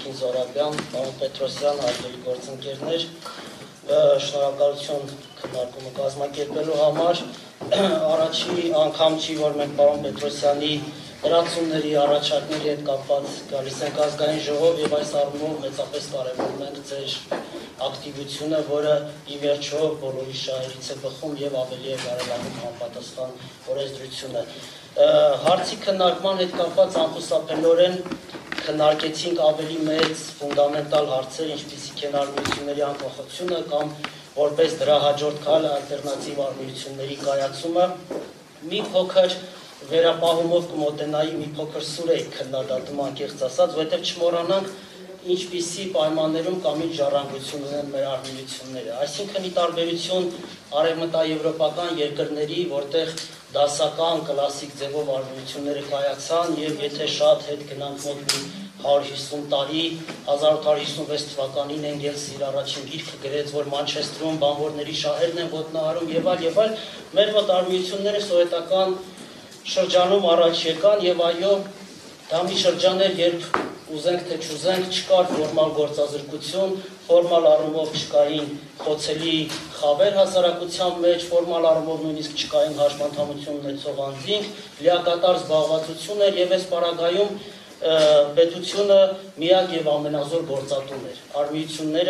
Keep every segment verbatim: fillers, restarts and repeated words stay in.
Տիկին Զորաբյան, պարոն Պետրոսյան, հարգելի գործընկերներ, շնորհակալություն քննարկումը կազմակերպելու համար։ Առաջի անգամ չի, որ մենք պարոն Պետրոսյանի լրացումների առաջարկների հետ կապված գալիս ենք ազգային ժողով եւ այս առումով մեծապես կարեւորում ենք ձեր ակտիվությունը, որը ի վերջո բոլորի շահերից է բխում եւ ավելի է բարելավում համապատասխան օրենսդրությունը։ Հարցի քննարկման հետ կապված անխուսափելիորեն քննարկեցինք ավելի մեծ ֆունդամենտալ հարցեր, ինչպիսիք են արմիությունների անկախությունը կամ որպես դրա հաջորդ քայլ ալտերնատիվ արմիությունների կայացումը։ Մի փոքր վերապահումով կմոտենայի մի փոքր սուրեի քննադատում անկեղծ ասած, որովհետև չմոռանանք ինչպիսի պայմաններում կամ ինչ ժառանգություն ունեն մեր արմիությունները։ Այսինքն ի տարբերություն արևմտաեվրոպական երկրների, որտեղ դասական կլասիկ ձևով արմիությունները կայացան եւ եթե շատ հետ գնանք մոտ հարյուր հիսուն տարի, հազար ութ հարյուր հիսունվեց թվականին Էնգելսը իր առաջին գիրքը գրեց, որ Մանչեստրում բանվորների շահերն են ոտնահարում եւ այլ եւ այլ, մեր մոտ արմիությունները սովետական շրջանում առաջ եկան եւ այո, դա մի շրջան էր, երբ ուզենք թե չուզենք չկար ֆորմալ գործազրկություն, ֆորմալ առումով չկային խոցելի խավեր հասարակության մեջ, ֆորմալ առումով նույնիսկ չկային հաշմանդամություն ունեցող անձինք, լիակատար զբաղվածություն էր եւ այս պարագայում պետությունը միակ եւ ամենազոր գործատուն էր։ Արմիությունները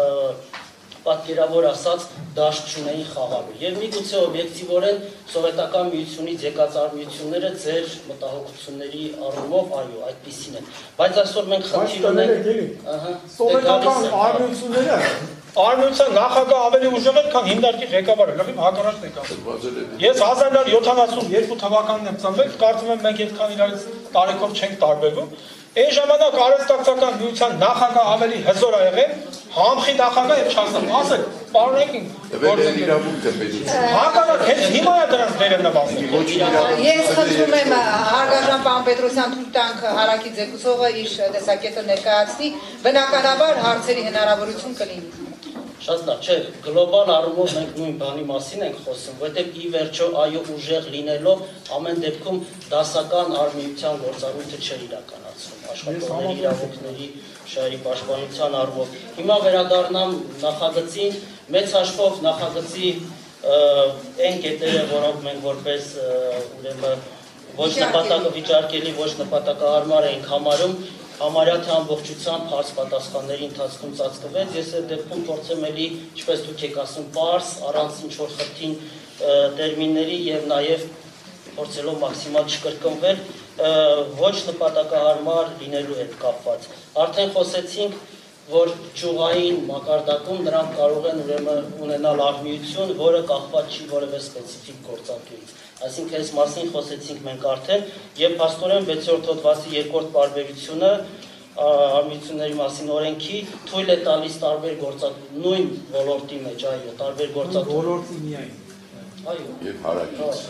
պատկերավոր ասած դաշտ չունեին խաղալու։ Եվ միգուցե օբյեկտիվորեն սովետական միությունից եկած արմիությունները ձեր մտահոգությունների առումով այո, այդպիսին են։ Բայց այսօր մենք խնդիր ունենք, ահա, սովետական արմիությունները արմիության նախագահ ավելի ուժեղ էր, քան հիմնարկի ղեկավարը, լավ հակառակն եք ասում։ Ես հազար նոր յոթանասունյոթ թվականին եմ ծնվել, կարծում եմ մենք այդքան իրարից տարեկով չենք տարբերվում։ Այն ժամանակ արհեստակցական միության նախագահ ավելի հզոր ա եղել, համխի նախագահ եւ չասեմ, ասեք, պարոնայքին Վերել իրավունք է պետություն։ Հակառակ հենց հիմա է դրանց դերը նվազել։ Ես խնդրում եմ հարգարժան պարոն Պետրոսյան թույլ տանք Հարակի ձգուցողը իր տեսակետը ներկայացնի, բնականաբար հարցերի հնարավորություն կլինի։ Շատ լավ, չէ, գլոբալ առումով մենք նույն բանի մասին ենք խոսում, որտեղ ի վերջո այո ուժեղ լինելով ամեն դեպքում դասական արմիության գործառույթը չէր իրականացվում աշխատողների իրավունքների շահերի պաշտպանության առումով։ Հիմա վերադառնամ նախագծին, մեծ հաշվով նախագծի այն կետերը, որոնք մենք որպես ուրեմն ոչ նպատակավիճարկելի, ոչ նպատակահարմար ենք համարում, համարյա թե ամբողջությամբ հարց պատասխանների ընթացքում ծածկվեց, ես այդ դեպքում փորձեմ էլի, ինչպես դուք եք ասում, պարզ, առանց ինչ-որ խրթին տերմինների եւ նաեւ փորձելով մաքսիմալ չկրկնվել, ոչ նպատակահարմար լինելու հետ կապված։ Արդեն խոսեցինք, որ ճյուղային մակարդակում նրանք կարող են ուրեմն ունենալ արմիություն, որը կախված չի որևէ սպეციფიկ գործընկերից։ Այսինքն այս մասին խոսեցինք մենք արդեն եւ փաստորեն վեցերորդ հոդվածի երկրորդ պարբերությունը արմիությունների մասին օրենքի թույլ է տալիս տարբեր գործատու նույն ոլորտի մեջ, այո, տարբեր գործատու ոլորտի միայն։ Այո։ Եվ հարակից։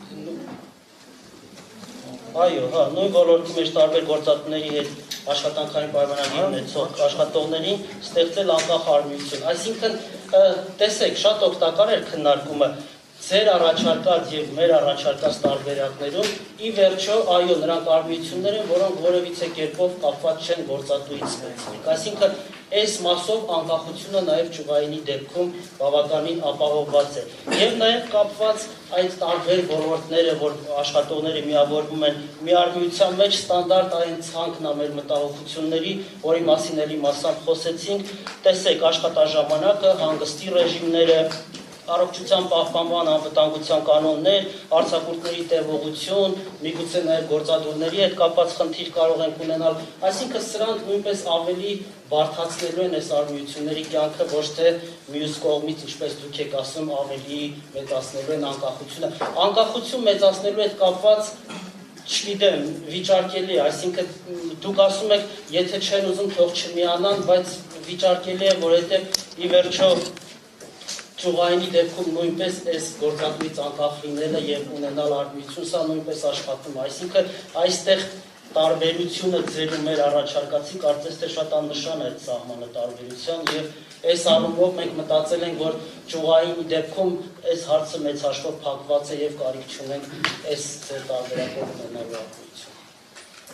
Այո, հա, նույն ոլորտի մեջ տարբեր գործատուների հետ աշխատանքային պայմանագիր ունեցող աշխատողներին ստեղծել անկախ արմիություն։ Այսինքն, տեսեք, շատ օգտակար էր քննարկումը ձեր առաջարկած եւ մեր առաջարկած տարբերակներում ի վերջո այո նրանք արմիություններ են, որոնք որևիցե կերպով կապված չեն գործատուից սպეციფიկ։ Այսինքն այս մասով անկախությունը նաեւ ճյուղայինի դեպքում բավականին ապահովված է։ Եվ նաեւ կապված այդ տարբեր ոլորտները, որ աշխատողները միավորվում են մի արմիության մեջ, ստանդարտ այն ցանկն է մեր մտահոգությունների, որի մասին էլի մասամբ խոսեցինք, տեսեք աշխատաժամանակը, հանգստի ռեժիմները, առողջության պահպանման անվտանգության կանոններ, արձակուրդների տևողություն, միգուցե նաև գործադուլների հետ կապված խնդիր կարող ենք ունենալ, այսինքն սրանք նույնպես ավելի բարդացնելու են այս արմիությունների կյանքը, ոչ թե մյուս կողմից, ինչպես դուք եք ասում, ավելի մեծացնելու են անկախությունը։ Անկախություն մեծացնելու հետ կապված չգիտեմ, վիճարկելի է, այսինքն դուք ասում եք, եթե չեն ուզում թող չմիանան, բայց վիճարկելի է, որովհետև ի վերջո ճյուղայինի դեպքում նույնպես այս գործատուից անկախ լինելը եւ ունենալ արմիություն, սա նույնպես աշխատում, այսինքն այստեղ տարբերությունը ձեր ու մեր առաջարկացի կարծես թե շատ աննշան է այդ սահմանը տարբերության եւ այս առումով մենք մտածել ենք, որ ճյուղայինի դեպքում այս հարցը մեծ հաշվով փակված է եւ կարիք չունենք այս ձեր տարբերակով ունենալու արմիություն։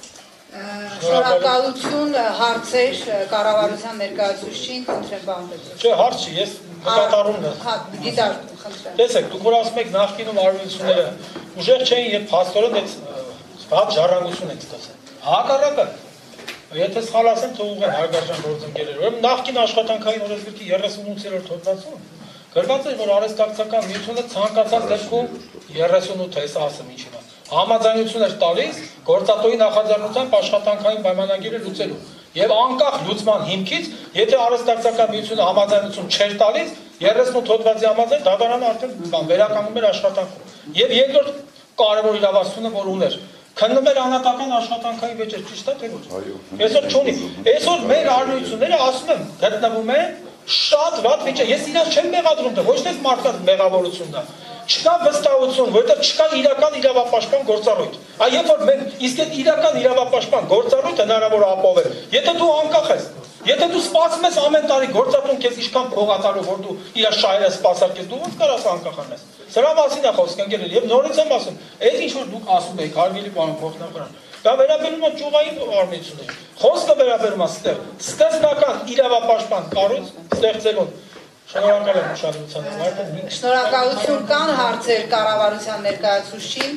Շնորհակալություն հարցեր կառավարության ներկայացուցչին, խնդրեմ բան պետք։ Չէ, հարց չի, ես նկատառումն եմ։ Հա, դիտարկում, խնդրեմ։ Տեսեք, դուք որ ասում եք նախկինում արարողությունները ուժեղ չէին եւ փաստորեն այդ վատ ժառանգություն եք ստացել։ Հակառակը, եթե սխալ ասեմ, թող ուղղեն հարգարժան գործընկերներ։ Ուրեմն նախկին աշխատանքային օրենսգրքի երեսունութերորդ հոդվածում գրված է, որ արհեստակցական միությունը ցանկացած դեպքում երեսունութ է, հեսա ասեմ ինչի նա։ Համաձայնություն էր տալիս գործատոյի նախաձեռնությամբ աշխատանքային պայմանագիրը լուծելու։ Եվ անկախ լուծման հիմքից, եթե արհեստակցական միությունը համաձայնություն չէր տալիս, երեսունութ հոդվածի համաձայն դատարանը արդեն վերականգնում էր աշխատանքում։ Եվ երկրորդ կարևոր իրավասությունը, որ ուներ, քննում էր անհատական աշխատանքային վեճեր, ճիշտ է թե ոչ։ Այսօր չունի։ Այսօր մեր արարողությունները ասում եմ, գտնվում են շատ վատ վիճակի։ Ես իրաց չեմ մեղադրում, դա ոչ թե մարդկանց մեղավորությունն է։ Չկա վստահություն, որովհետև չկա իրական իրավապաշտպան գործառույթ։ Այ երբ որ մենք իսկ այդ իրական իրավապաշտպան գործառույթը հնարավոր է ապահովել, եթե դու անկախ ես, եթե դու սպասում ես ամեն տարի գործատուն քեզ ինչքան փող ատալու, որ դու իր շահերը սպասարկես, դու ո՞նց կարաս անկախանես։ Սրա մասին է խոսքը ընկերներ, եւ նորից եմ ասում, այդ ինչ որ դուք ասում եք, հարգելի պարոն փոխնախարար, դա վերաբերում է ճյուղային արարողություններին։ Խոսքը վերաբերում է ստեղ ստեղծական իրավապաշտպան կառույց ստեղծելուն։ Շնորհակալ եմ ուշադրության։ Շնորհակալություն, կան հարցեր կառավարության ներկայացուցչին։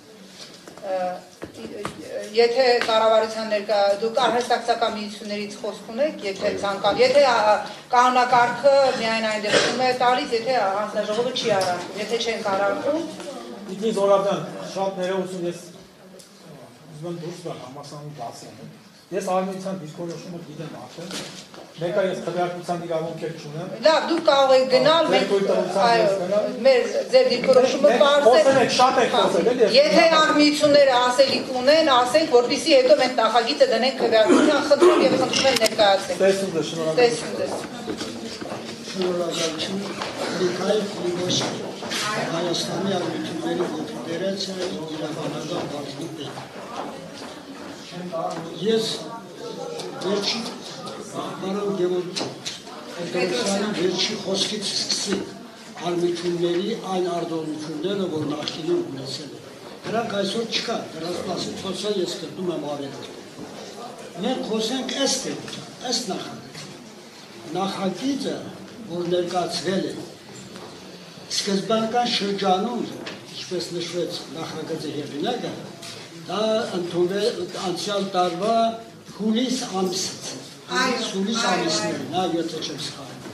Եթե կառավարության ներկա դուք արհեստակցական միություններից խոսք ունեք, եթե ցանկալ, եթե կանոնակարգը միայն այն դեպքում է տալիս, եթե հանձնաժողովը չի արարվում, եթե չեն արարվում։ Իդնի Զորաբյան, շատ ներողություն, ես ուզում եմ դուրս գալ համասարանի դասերն։ Ես արարողության դիրքորոշումը գիտեմ արդեն, մեկը ես քվեարկության իրավունք էլ չունեմ։ Լավ, դուք կարող եք գնալ, այո, մեր ձեր դիրքորոշումը պարզել։ Շատ եք խոսել, էլի։ Եթե արարողությունները ասելիք ունեն, ասենք, որպեսզի հետո մենք նախագիծը դնենք քվեարկության, խնդրում եւ խնդրում եմ ներկայացեք։ Տեսում դե, շնորհակալություն։ Տեսում դե։ Շնորհակալություն Միքայել Ֆիլիպոսյան, Հայաստանի արարողությունների ֆեդերացիայի իրավաբանական բաժնի պետ։ Ես վերջի պարոն Գևորգ Պետրոսյանի վերջի խոսքից սկսի արարողությունների այն արտոնությունները, որ նախկինում ունեցել են։ Դրանք այսօր չկա, դրանց մասին խոսա ես գտնում եմ ավելորդ։ Մենք խոսենք ըստ ըստ նախագծի։ Նախագիծը, որ ներկայացվել է, սկզբնական շրջանում, ինչպես նշվեց նախագծի հեղինակը, դա ընդունվել անցյալ տարվա հուլիս ամսից, հուլիս ամիսներին, նա եթե չեմ սխալվում։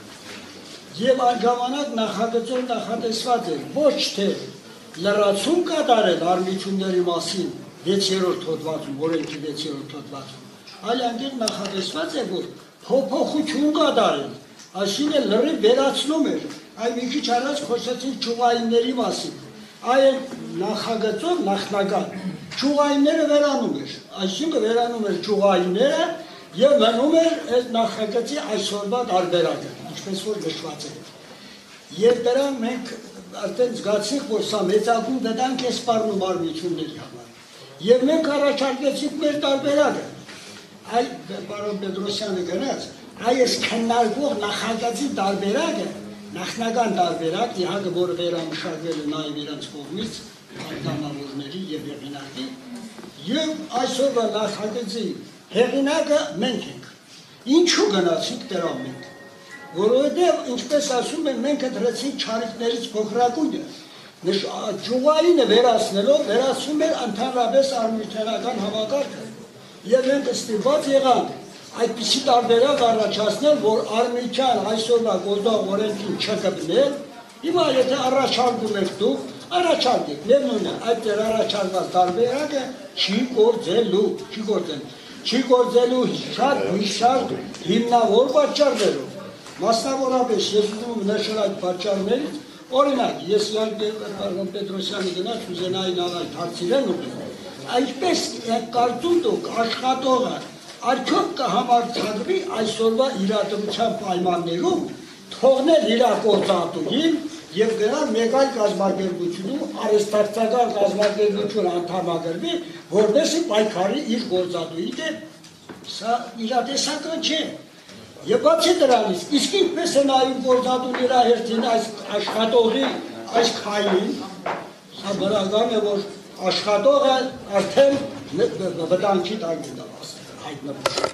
Եվ այն ժամանակ նախագծով նախատեսված էր ոչ թե լրացում կատարել արարողությունների մասին վեցերորդ հոդվածում, օրենքի վեցերորդ հոդվածում, այլ այնտեղ նախատեսված է, որ փոփոխություն կատարել, այսինքն լրիվ վերացնում էր, այն մի քիչ առաջ խոսեցինք ճյուղայինների մասին, այն նախագծով նախնական ճյուղայինները վերանում էր, այսինքն վերանում էր ճյուղայինները եւ մնում էր այդ նախագծի այսօրվա տարբերակը, ինչպես որ նշված է։ Եվ դրան մենք արդեն զգացինք, որ սա մեծագույն վտանգ է սպառնում արարողությունների համար։ Եվ մենք առաջարկեցինք մեր տարբերակը։ Այ պարոն Պետրոսյանը գնաց, այս քննարկող նախագծի տարբերակը, նախնական տարբերակ, իհարկե որը վերամշակվել է նաև իրենց կողմից, պատգամավորների եւ հեղինակի, եւ այսօրվա նախագծի հեղինակը մենք ենք։ Ինչու գնացինք դրան մենք։ Որովհետեւ ինչպես ասում են, մենք դրեցինք չարիքներից փոքրակույնը, ճյուղայինը վերացնելով վերացում էր ընդհանրապես արարողական համակարգը։ Եվ մենք ստիպված եղանք այդպիսի տարբերակ առաջացնել, որ արարողության այսօրվա գործող օրենքին չկպնել, հիմա եթե առաջարկում եք դուք, առաջարկեք, միևնույն է, այդ առաջարկված տարբերակը չի գործելու, չի գործելու, չի գործելու շատ շատ հիմնավոր պատճառներով։ Մասնավորապես ես ուզում եմ նշել այդ պատճառներից, օրինակ, ես պարոն Պետրոսյանի գնաց ուզենայի նավալ հարցիրեն ուղղել, այսպես կարծում դուք աշխատողը արդյոք կհամարձակվի այսօրվա իրադրության պայմաններում թողնել իր գործատուին եւ գնալ մեկ այլ կազմակերպությունում արհեստակցական կազմակերպություն անդամագրվի, որովհետեւ պայքարի իր գործատուի դեմ։ Սա իրատեսական չէ։ Եվ բացի դրանից, իսկ ինչպես է նայում գործատուն իր հերթին այս աշխատողի այս քայլին, սա բնական է, որ աշխատողը արդեն վտանգի տակ է հայտնվում։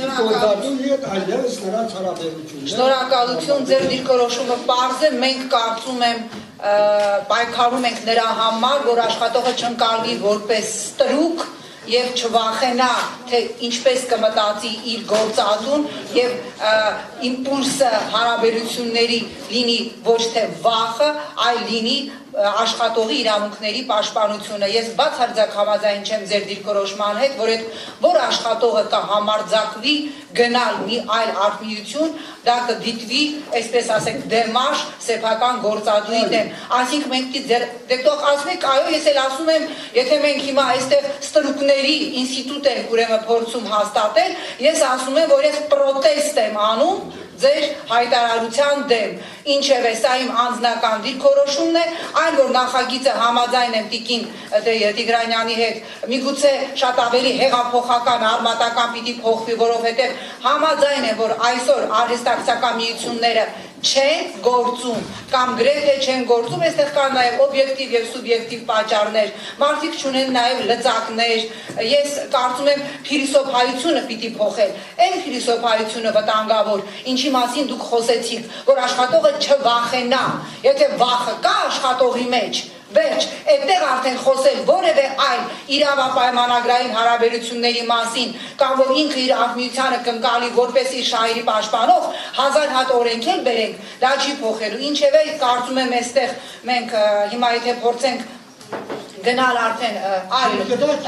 Շնորհակալություն, ձեր դիրքորոշումը պարզ է, մենք կարծում եմ պայքարում ենք նրա համար, որ աշխատողը չընկալվի որպես ստրուկ եւ չվախենա, թե ինչպես կմտածի իր գործատուն եւ իմպուլսը հարաբերությունների լինի ոչ թե վախը, այլ լինի աշխատողի իրավունքների պաշտպանությունը։ Ես բացարձակ համաձայն չեմ ձեր դիրքորոշման հետ, որ այդ որ աշխատողը կհամարձակվի գնալ մի այլ արտադրություն, դա կդիտվի, այսպես ասենք, դեմարշ սեփական գործադուի դեմ։ Այսինքն մենք դեր դեպտող ասում եք, այո, ես էլ ասում եմ, եթե մենք հիմա այստեղ ստրուկների ինստիտուտ ենք ուրեմն փորձում հաստատել, ես ասում եմ, որ ես պրոտեստ եմ անում ձեր հայտարարության դեմ, ինչևէ սա իմ անձնական դիրքորոշումն է, այն որ նախագիծը համաձայն եմ Տիկին Տիգրանյանի հետ, միգուցե շատ ավելի հեղափոխական, արմատական պիտի փոխվի, որովհետև համաձայն եմ, որ այսօր արհեստակցական միությունները չեն գործում կամ գրեթե չեն գործում, այստեղ կան նաև օբյեկտիվ եւ սուբյեկտիվ պատճառներ, մարդիկ չունեն նաև լծակներ, ես կարծում եմ փիլիսոփայությունը պիտի փոխել, այն փիլիսոփայությունը վտանգավոր, ինչի մասին դուք խոսեցիք, որ աշխատողը չվախենա, եթե վախը կա աշխատողի մեջ, վերջ, այդտեղ արդեն խոսել որևէ այլ իրավապայմանագրային հարաբերությունների մասին, կամ որ ինքը իր ակմիությանը կընկալի որպես իր շահերի պաշտպանող, հազար հատ օրենք էլ բերենք, դա չի փոխելու, ինչևէ կարծում եմ այստեղ մենք հիմա եթե փորձենք գնալ արդեն այլ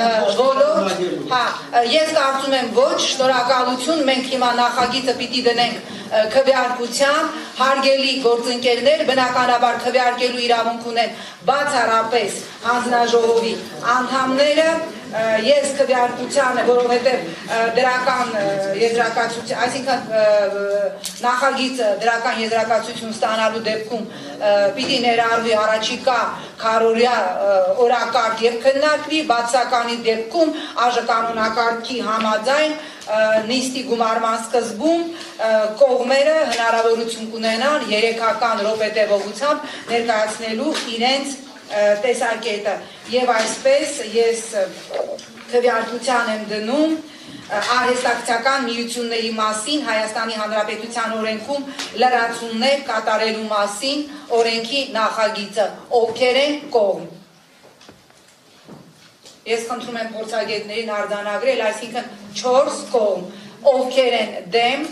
ոլորտ, հա, ես կարծում եմ ոչ, շնորհակալություն, մենք հիմա նախագիծը պիտի դնենք քվեարկության, հարգելի գործընկերներ, բնականաբար քվեարկելու իրավունք ունեն բացառապես հանձնաժողովի անդամները, ես քվեարկությանը, որովհետև դրական եզրակացություն, այսինքն նախագիծը դրական եզրակացություն ստանալու դեպքում պիտի ներառվի առաջիկա քառօրյա օրակարգ եւ քննարկվի, բացականի դեպքում ԱԺ-կանոնակարգի համաձայն նիստի գումարման սկզբում կողմերը հնարավորություն կունենան երեքական րոպե տևողությամբ ներկայացնելու իրենց տեսակետը եւ այսպես ես քվեարկության եմ դնում արհեստակցական միությունների մասին Հայաստանի Հանրապետության օրենքում լրացումներ կատարելու մասին օրենքի նախագիծը ովքեր են կողմ։ Ես խնդրում եմ փորձագետներին արձանագրել, այսինքն չորս կողմ, ովքեր են դեմ,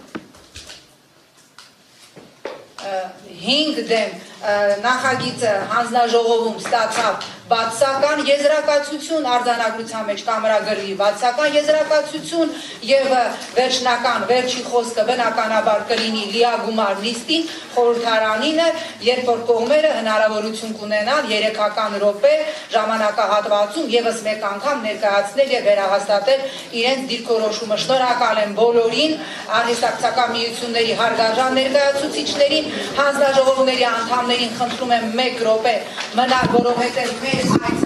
հինգ դեմ, նախագիծը հանձնաժողովում ստացավ բացական եզրակացություն, արձանագրության մեջ կամրագրվի բացական եզրակացություն եւ վերջնական վերջի խոսքը բնականաբար կլինի լիագումար նիստին խորհրդարանինը, երբ որ կողմերը հնարավորություն կունենան երեքական րոպե ժամանակահատվածում եւս մեկ անգամ ներկայացնել եւ վերահաստատել իրենց դիրքորոշումը։ Շնորհակալ եմ բոլորին, արհեստակցական միությունների հարգարժան ներկայացուցիչներին, հանձնաժողովների անդամներին խնդրում եմ մեկ րոպե մնալ, որովհետեւ I